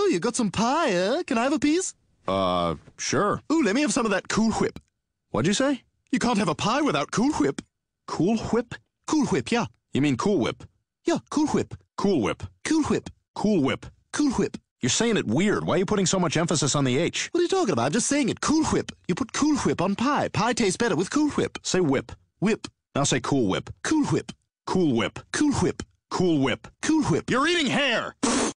Oh, you got some pie, eh? Can I have a piece? Sure. Ooh, let me have some of that Cool Whip. What'd you say? You can't have a pie without Cool Whip. Cool Whip? Cool Whip, yeah. You mean Cool Whip? Yeah, Cool Whip. Cool Whip. Cool Whip. Cool Whip. Cool Whip. You're saying it weird. Why are you putting so much emphasis on the H? What are you talking about? I'm just saying it. Cool Whip. You put Cool Whip on pie. Pie tastes better with Cool Whip. Say whip. Whip. Now say Cool Whip. Cool Whip. Cool Whip. Cool Whip. Cool Whip. Cool Whip. You're eating hair!